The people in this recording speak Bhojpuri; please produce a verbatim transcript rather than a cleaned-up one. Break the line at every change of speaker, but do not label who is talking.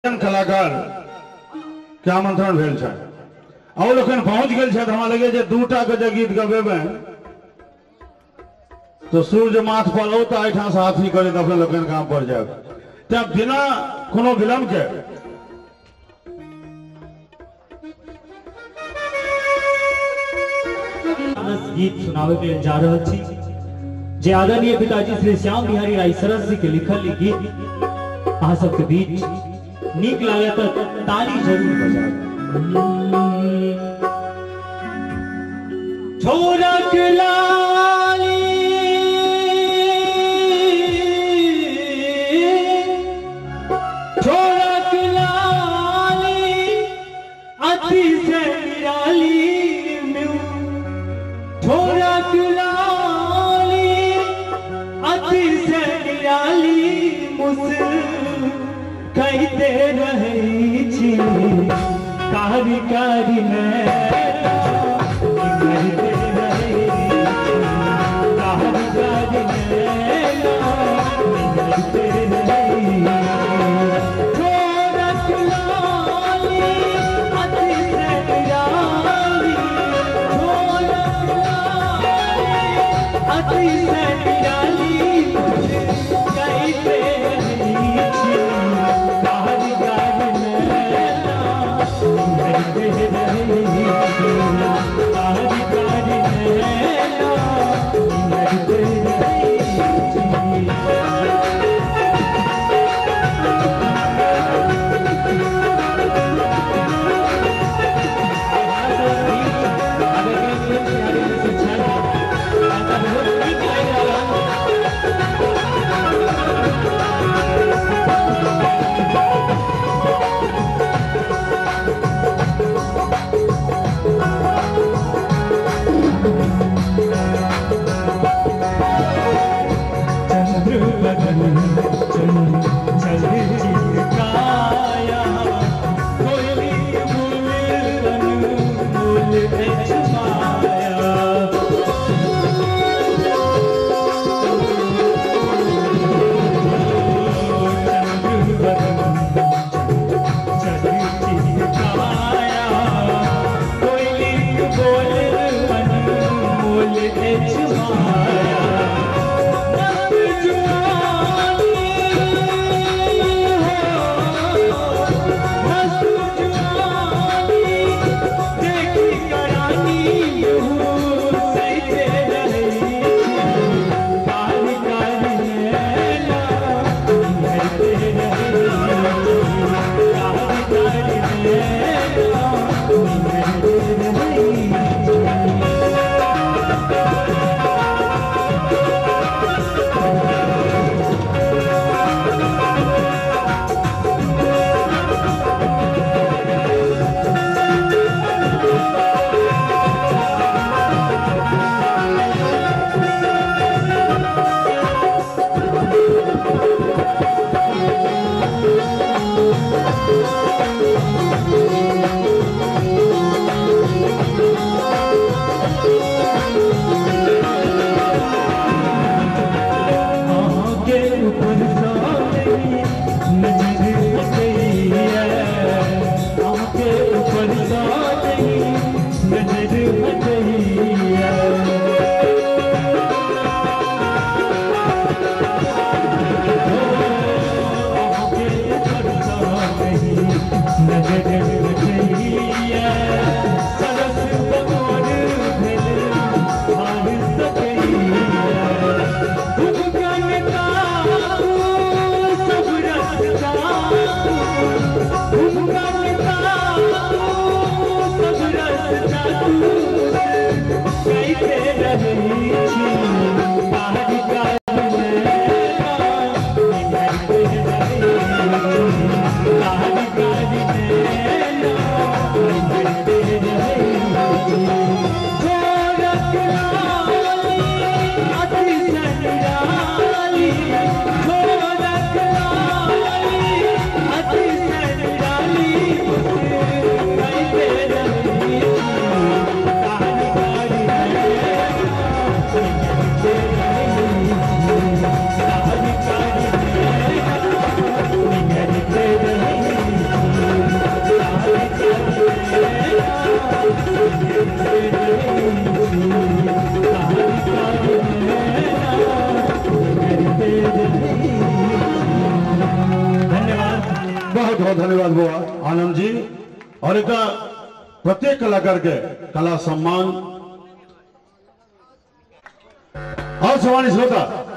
कलाकार के आमंत्रण भेल छै और लोकन पहुंच गेल छै। हमरा लगे जे दूटा के जे गीत गबेबे तो सूर्य माथ पर औता एठा से हाथी करे अपने लोकन काम पर जाए। तब बिना कोनो विलंब के
गीत सुनावे के जा रहल छी जे आदरणीय पिताजी श्री श्याम बिहारी राय सरस जी के लिखल ई गीत अहाँ सबके बीच नीक लागे तो ताली जरूर बजाओ। छोरा के लाली छोरा के लाली अति से निराली म्यू छोरा के लाली अति से निराली मुझसे कहते रही छी कारी कारी में कहते रही कारी कारी में कहते रही छोरक लाली अति से निराली छोरक लाली अति से निराली कहते रही छी
बहुत धन्यवाद बुआ आनंद जी। और एक प्रत्येक कलाकार के कला सम्मान। और सवानी श्रोता